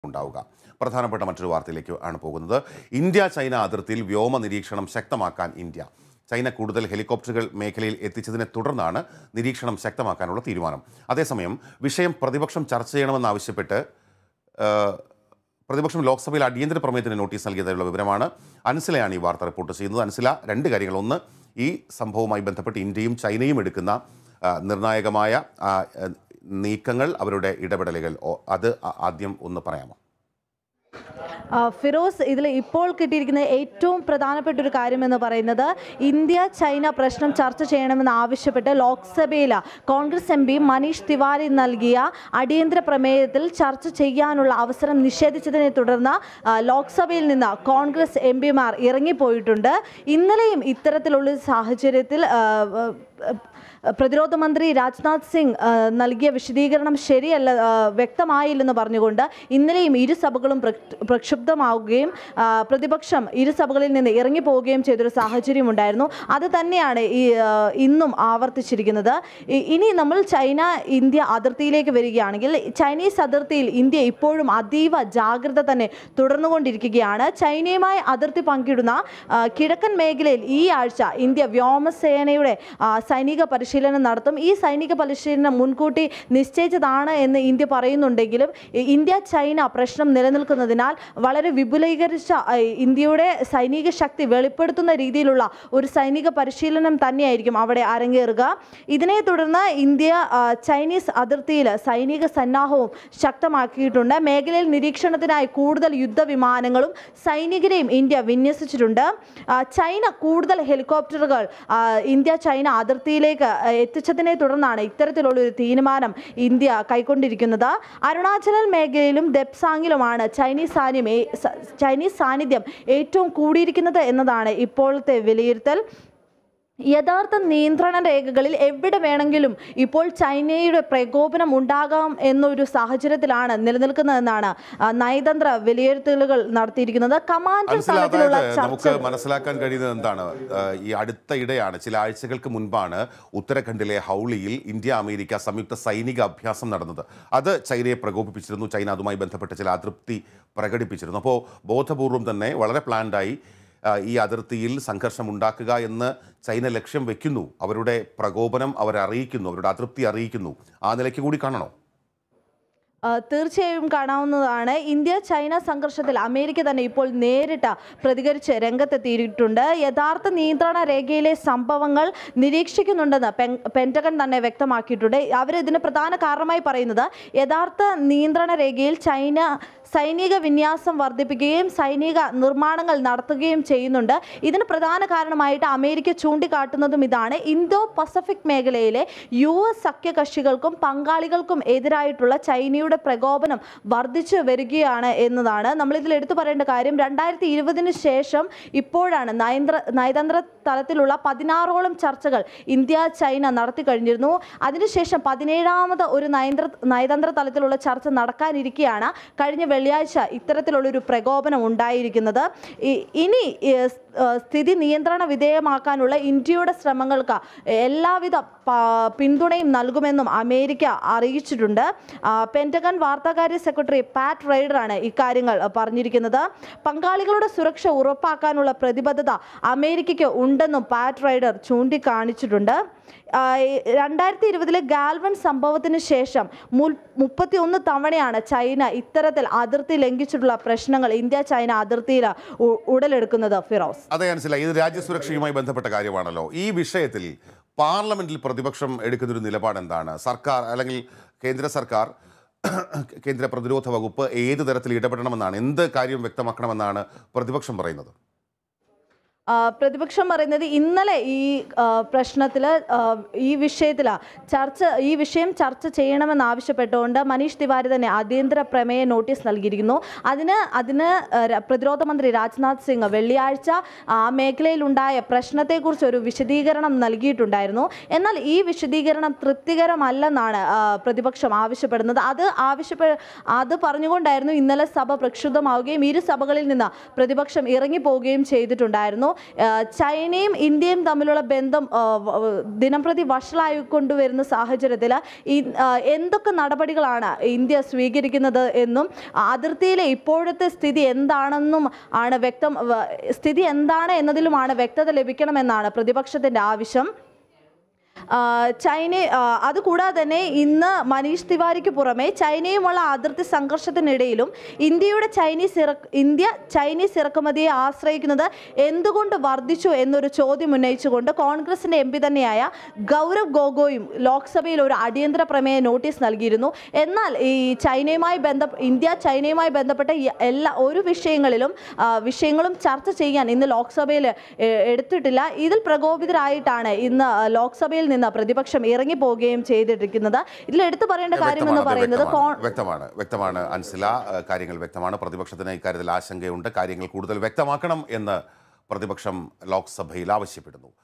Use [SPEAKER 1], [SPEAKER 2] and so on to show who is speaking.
[SPEAKER 1] ഉണ്ടാവുക. പ്രധാനപ്പെട്ട മറ്റൊരു വാർത്തയിലേക്ക് ആണ് പോകുന്നത്. ഇന്ത്യ ചൈന അതിർത്തിയിൽ വ്യോമ നിരീക്ഷണം ശക്തമാക്കാൻ ഇന്ത്യ. ചൈന കൂടുതൽ ഹെലികോപ്റ്ററുകൾ മേഖലയിൽ എത്തിച്ചതിനെ തുടർന്നാണ് നിരീക്ഷണം ശക്തമാക്കാനുള്ള തീരുമാനം. അതേസമയം വിഷയം പ്രതിപക്ഷം ചർച്ച ചെയ്യണമെന്നാവശ്യപ്പെട്ട് പ്രതിപക്ഷം ലോക്സഭയിൽ അടിയന്തര പ്രമേയത്തിന് നോട്ടീസ് നൽകിയതായുള്ള വിവരമാണ്. അൻസിലയാണ് ഈ വാർത്ത റിപ്പോർട്ട് ചെയ്യുന്നത്. അൻസില, രണ്ട് കാര്യങ്ങൾ. ഒന്ന്, ഈ സംഭവവുമായി ബന്ധപ്പെട്ട് ഇന്ത്യയും ചൈനയും എടുക്കുന്ന നിർണായകമായ നീക്കങ്ങൾ, അവരുടെ ഇടപെടലുകൾ, അത് ആദ്യം ഒന്ന് പറയാമോ?
[SPEAKER 2] ഫിറോസ്, ഇതിൽ ഇപ്പോൾ കിട്ടിയിരിക്കുന്ന ഏറ്റവും പ്രധാനപ്പെട്ട ഒരു കാര്യമെന്ന് പറയുന്നത് ഇന്ത്യ ചൈന പ്രശ്നം ചർച്ച ചെയ്യണമെന്ന് ആവശ്യപ്പെട്ട് ലോക്സഭയിൽ കോൺഗ്രസ് എം പി മനീഷ് തിവാരി നൽകിയ അടിയന്തര പ്രമേയത്തിൽ ചർച്ച ചെയ്യാനുള്ള അവസരം നിഷേധിച്ചതിനെ തുടർന്ന് ലോക്സഭയിൽ നിന്ന് കോൺഗ്രസ് എം പിമാർ ഇറങ്ങിപ്പോയിട്ടുണ്ട്. ഇന്നലെയും ഇത്തരത്തിലുള്ള സാഹചര്യത്തിൽ പ്രതിരോധ മന്ത്രി രാജ്നാഥ് സിംഗ് നൽകിയ വിശദീകരണം ശരിയല്ല, വ്യക്തമായില്ലെന്ന് പറഞ്ഞുകൊണ്ട് ഇന്നലെയും ഇരു സഭകളും പ്രക്ഷുബ്ധമാവുകയും പ്രതിപക്ഷം ഇരു സഭകളിൽ നിന്ന് ഇറങ്ങിപ്പോവുകയും ചെയ്തൊരു സാഹചര്യം ഉണ്ടായിരുന്നു. അത് തന്നെയാണ് ഇന്നും ആവർത്തിച്ചിരിക്കുന്നത്. ഇനി നമ്മൾ ചൈന ഇന്ത്യ അതിർത്തിയിലേക്ക് വരികയാണെങ്കിൽ, ചൈനീസ് അതിർത്തിയിൽ ഇന്ത്യ ഇപ്പോഴും അതീവ ജാഗ്രത തന്നെ തുടർന്നുകൊണ്ടിരിക്കുകയാണ്. ചൈനയുമായി അതിർത്തി പങ്കിടുന്ന കിഴക്കൻ മേഖലയിൽ ഈ ആഴ്ച ഇന്ത്യ വ്യോമസേനയുടെ സൈനിക പരിശീലനം നടത്തും. ഈ സൈനിക പരിശീലനം മുൻകൂട്ടി നിശ്ചയിച്ചതാണ് എന്ന് ഇന്ത്യ പറയുന്നുണ്ടെങ്കിലും ഇന്ത്യ ചൈന പ്രശ്നം നിലനിൽക്കുന്നതിനാൽ വളരെ വിപുലീകരിച്ച ഇന്ത്യയുടെ സൈനിക ശക്തി വെളിപ്പെടുത്തുന്ന രീതിയിലുള്ള ഒരു സൈനിക പരിശീലനം തന്നെയായിരിക്കും അവിടെ അരങ്ങേറുക. ഇതിനെ തുടർന്ന് ഇന്ത്യ ചൈനീസ് അതിർത്തിയിൽ സൈനിക സന്നാഹവും ശക്തമാക്കിയിട്ടുണ്ട്. മേഖലയിൽ നിരീക്ഷണത്തിനായി കൂടുതൽ യുദ്ധവിമാനങ്ങളും സൈനികരെയും ഇന്ത്യ വിന്യസിച്ചിട്ടുണ്ട്. ചൈന കൂടുതൽ ഹെലികോപ്റ്ററുകൾ ഇന്ത്യ ചൈന അതിർത്തിയിലേക്ക് എത്തിച്ചതിനെ തുടർന്നാണ് ഇത്തരത്തിലുള്ളൊരു തീരുമാനം ഇന്ത്യ കൈക്കൊണ്ടിരിക്കുന്നത്. അരുണാചൽ മേഖലയിലും ദെപ്സാങ്ങിലുമാണ് ചൈനീസ് സാന്നിധ്യം ഏറ്റവും കൂടിയിരിക്കുന്നത് എന്നതാണ് ഇപ്പോഴത്തെ വിലയിരുത്തൽ. യഥാർത്ഥ നിയന്ത്രണ രേഖകളിൽ എവിടെ വേണമെങ്കിലും ഇപ്പോൾ ചൈനയുടെ പ്രകോപനം ഉണ്ടാകാം എന്നൊരു സാഹചര്യത്തിലാണ് നിലനിൽക്കുന്നതെന്നാണ് നയതന്ത്ര വിലയിരുത്തലുകൾ നടത്തിയിരിക്കുന്നത്. കമാൻഡർ തലത്തിലുള്ള
[SPEAKER 1] നമുക്ക് മനസ്സിലാക്കാൻ കഴിയുന്നത് എന്താണ്? ഈ അടുത്തയിടെയാണ്, ചില ആഴ്ചകൾക്ക് മുൻപാണ് ഉത്തരാഖണ്ഡിലെ ഹൗളിയിൽ ഇന്ത്യ അമേരിക്ക സംയുക്ത സൈനിക അഭ്യാസം നടന്നത്. അത് ചൈനയെ പ്രകോപിപ്പിച്ചിരുന്നു. ചൈന അതുമായി ബന്ധപ്പെട്ട ചില അതൃപ്തി പ്രകടിപ്പിച്ചിരുന്നു. അപ്പോൾ ബോധപൂർവം തന്നെ വളരെ പ്ലാൻഡായി ഈ അതിർത്തിയിൽ സംഘർഷം ഉണ്ടാക്കുക എന്ന് ചൈന ലക്ഷ്യം വെക്കുന്നു. അവരുടെ പ്രകോപനം അവരറിയിക്കുന്നു, അവരുടെ അതൃപ്തി അറിയിക്കുന്നു. ആ നിലയ്ക്ക് കൂടി കാണണോ?
[SPEAKER 2] തീർച്ചയായും കാണാവുന്നതാണ്. ഇന്ത്യ ചൈന സംഘർഷത്തിൽ അമേരിക്ക തന്നെ ഇപ്പോൾ നേരിട്ട് പ്രതികരിച്ച് രംഗത്തെത്തിയിട്ടുണ്ട്. യഥാർത്ഥ നിയന്ത്രണ രേഖയിലെ സംഭവങ്ങൾ നിരീക്ഷിക്കുന്നുണ്ടെന്ന് പെന്റഗൺ തന്നെ വ്യക്തമാക്കിയിട്ടുണ്ട്. അവരിതിന് പ്രധാന കാരണമായി പറയുന്നത് യഥാർത്ഥ നിയന്ത്രണ രേഖയിൽ ചൈന സൈനിക വിന്യാസം വർദ്ധിപ്പിക്കുകയും സൈനിക നിർമ്മാണങ്ങൾ നടത്തുകയും ചെയ്യുന്നുണ്ട്. ഇതിന് പ്രധാന കാരണമായിട്ട് അമേരിക്ക ചൂണ്ടിക്കാട്ടുന്നതും ഇതാണ്. ഇന്തോ പസഫിക് മേഖലയിലെ US സഖ്യകക്ഷികൾക്കും പങ്കാളികൾക്കും എതിരായിട്ടുള്ള ചൈനയുടെ പ്രകോപനം വർദ്ധിച്ചു വരികയാണ് എന്നതാണ്. നമ്മളിതിൽ എടുത്തു പറയേണ്ട കാര്യം, 2020 ശേഷം ഇപ്പോഴാണ് നയതന്ത്ര തലത്തിലുള്ള 16ഓളം ചർച്ചകൾ ഇന്ത്യ ചൈന നടത്തി കഴിഞ്ഞിരുന്നു. അതിനുശേഷം 17ാമത് ഒരു നയതന്ത്ര തലത്തിലുള്ള ചർച്ച നടക്കാനിരിക്കെയാണ് കഴിഞ്ഞ വെള്ളിയാഴ്ച ഇത്തരത്തിലുള്ളൊരു പ്രകോപനം ഉണ്ടായിരിക്കുന്നത്. ഇനി സ്ഥിതി നിയന്ത്രണ വിധേയമാക്കാനുള്ള ഇന്ത്യയുടെ ശ്രമങ്ങൾക്ക് എല്ലാവിധ പിന്തുണയും നൽകുമെന്നും അമേരിക്ക അറിയിച്ചിട്ടുണ്ട്. പെന്റഗൺ വാർത്താകാര്യ സെക്രട്ടറി പാറ്റ് റൈഡറാണ് ഇക്കാര്യങ്ങൾ പറഞ്ഞിരിക്കുന്നത്. പങ്കാളികളുടെ സുരക്ഷ ഉറപ്പാക്കാനുള്ള പ്രതിബദ്ധത അമേരിക്കയ്ക്ക് ഉണ്ടെന്നും പാറ്റ് റൈഡർ ചൂണ്ടിക്കാണിച്ചിട്ടുണ്ട്. 2020 ഗാൽവൻ സംഭവത്തിന് ശേഷം 31 തവണയാണ് ചൈന ഇത്തരത്തിൽ അതിർത്തി ലംഘിച്ചിട്ടുള്ള പ്രശ്നങ്ങൾ ഇന്ത്യ ചൈന അതിർത്തിയിൽ ഉടലെടുക്കുന്നത്. ഫിറോസ്,
[SPEAKER 1] അതെ, മനസ്സിലായി. ഇത് രാജ്യസുരക്ഷയുമായി ബന്ധപ്പെട്ട കാര്യമാണല്ലോ. ഈ വിഷയത്തിൽ പാർലമെന്റിൽ പ്രതിപക്ഷം എടുക്കുന്നൊരു നിലപാട് എന്താണ്? സർക്കാർ അല്ലെങ്കിൽ കേന്ദ്ര സർക്കാർ, കേന്ദ്ര പ്രതിരോധ വകുപ്പ് ഏത് തരത്തിൽ ഇടപെടണമെന്നാണ്, എന്ത് കാര്യം വ്യക്തമാക്കണമെന്നാണ് പ്രതിപക്ഷം പറയുന്നത്?
[SPEAKER 2] പ്രതിപക്ഷം പറയുന്നത് ഇന്നലെ ഈ പ്രശ്നത്തിൽ ഈ വിഷയം ചർച്ച ചെയ്യണമെന്നാവശ്യപ്പെട്ടുകൊണ്ട് മനീഷ് തിവാരി തന്നെ അടിയന്തര പ്രമേയ നോട്ടീസ് നൽകിയിരിക്കുന്നു. അതിന് പ്രതിരോധ മന്ത്രി രാജ്നാഥ് സിംഗ് വെള്ളിയാഴ്ച ആ മേഖലയിലുണ്ടായ പ്രശ്നത്തെക്കുറിച്ച് ഒരു വിശദീകരണം നൽകിയിട്ടുണ്ടായിരുന്നു. എന്നാൽ ഈ വിശദീകരണം തൃപ്തികരമല്ലെന്നാണ് പ്രതിപക്ഷം ആവശ്യപ്പെടുന്നത്. അത് പറഞ്ഞുകൊണ്ടായിരുന്നു ഇന്നലെ സഭ പ്രക്ഷുബ്ധമാവുകയും ഇരു സഭകളിൽ നിന്ന് പ്രതിപക്ഷം ഇറങ്ങിപ്പോവുകയും ചെയ്തിട്ടുണ്ടായിരുന്നു. ചൈനയും ഇന്ത്യയും തമ്മിലുള്ള ബന്ധം ദിനംപ്രതി വഷളായിക്കൊണ്ടുവരുന്ന സാഹചര്യത്തിൽ എന്തൊക്കെ നടപടികളാണ് ഇന്ത്യ സ്വീകരിക്കുന്നത് എന്നും അതിർത്തിയിലെ ഇപ്പോഴത്തെ സ്ഥിതി എന്താണെന്നും ആണ് സ്ഥിതി എന്താണ് എന്നതിലുമാണ് വ്യക്തത ലഭിക്കണമെന്നാണ് പ്രതിപക്ഷത്തിന്റെ ആവശ്യം. അതുകൂടാതെ തന്നെ ഇന്ന് മനീഷ് തിവാരിക്ക് പുറമെ ചൈനയുമുള്ള അതിർത്തി സംഘർഷത്തിനിടയിലും ഇന്ത്യ ചൈനീസ് ഇറക്കുമതിയെ ആശ്രയിക്കുന്നത് എന്തുകൊണ്ട് വർദ്ധിച്ചു എന്നൊരു ചോദ്യം ഉന്നയിച്ചുകൊണ്ട് കോൺഗ്രസിന്റെ MP തന്നെയായ ഗൗരവ് ഗൊഗോയും ലോക്സഭയിൽ ഒരു അടിയന്തര പ്രമേയ നോട്ടീസ് നൽകിയിരുന്നു. എന്നാൽ ഈ ഇന്ത്യ ചൈനയുമായി ബന്ധപ്പെട്ട ഒരു വിഷയങ്ങളും ചർച്ച ചെയ്യാൻ ഇന്ന് ലോക്സഭയിൽ എടുത്തിട്ടില്ല. ഇതിൽ പ്രകോപിതരായിട്ടാണ് ഇന്ന് ലോക്സഭയിൽ നിന്ന് പ്രതിപക്ഷം ഇറങ്ങിപ്പോവുകയും ചെയ്തിരിക്കുന്നത്. ഇതിൽ എടുത്തു പറയേണ്ട കാര്യമെന്ന് പറയുന്നത്
[SPEAKER 1] വ്യക്തമാണ് അൻസില, കാര്യങ്ങൾ വ്യക്തമാണ്. പ്രതിപക്ഷത്തിന് ഇക്കാര്യത്തിൽ ആശങ്കയുണ്ട്. കാര്യങ്ങൾ കൂടുതൽ വ്യക്തമാക്കണം എന്ന് പ്രതിപക്ഷം ലോക്സഭയിൽ ആവശ്യപ്പെടുന്നു.